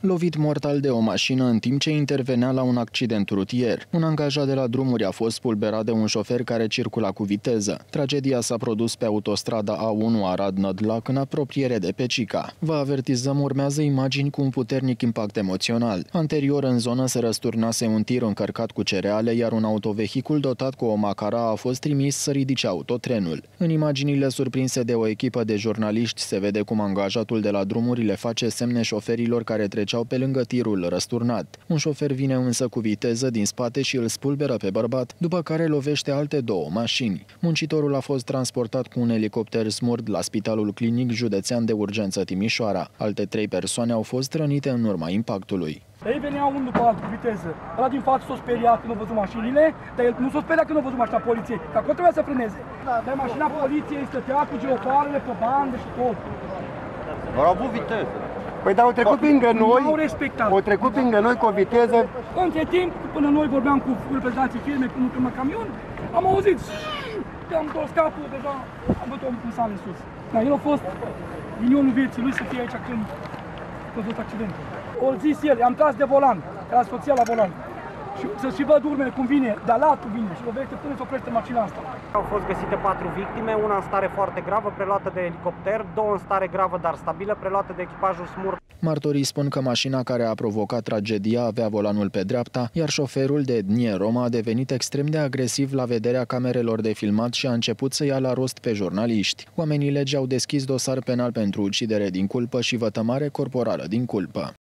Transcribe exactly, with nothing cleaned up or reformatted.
Lovit mortal de o mașină în timp ce intervenea la un accident rutier. Un angajat de la drumuri a fost spulberat de un șofer care circula cu viteză. Tragedia s-a produs pe autostrada A unu Arad-Nădlac, în apropiere de Pecica. Vă avertizăm, urmează imagini cu un puternic impact emoțional. Anterior, în zonă se răsturnase un tir încărcat cu cereale, iar un autovehicul dotat cu o macara a fost trimis să ridice autotrenul. În imaginile surprinse de o echipă de jurnaliști se vede cum angajatul de la drumuri le face semne șoferilor care treceau pe lângă tirul răsturnat. Un șofer vine însă cu viteză din spate și îl spulberă pe bărbat, după care lovește alte două mașini. Muncitorul a fost transportat cu un elicopter Smurd la Spitalul Clinic Județean de Urgență Timișoara. Alte trei persoane au fost rănite în urma impactului. Ei veneau unul după altul cu viteză. Ăla din față s-a speriat când a văzut mașinile, dar el nu s-a speriat când a văzut mașina poliției, că acolo trebuia să frâneze. Dar mașina poliției stătea cu geoparele pe bandă și tot. Au avut viteză. Păi dar au trecut pe lângă noi, au respectat. au trecut pe lângă noi cu o viteză. Între timp, până noi vorbeam cu reprezentanții firmei, cu un camion, am auzit că am întors capul, deja am văzut-o în sală în sus. Dar el a fost ghinionul vieții lui să fie aici când a văzut accidentul. O zis el, am tras de volan, era soția la volan. Și să și văd urmele cum vine, de-a latul vine și lovește până să oprește mașina asta. Au fost găsite patru victime, una în stare foarte gravă, preluată de elicopter, două în stare gravă, dar stabilă, preluată de echipajul Smurd. Martorii spun că mașina care a provocat tragedia avea volanul pe dreapta, iar șoferul de etnie romă a devenit extrem de agresiv la vederea camerelor de filmat și a început să ia la rost pe jurnaliști. Oamenii legii au deschis dosar penal pentru ucidere din culpă și vătămare corporală din culpă.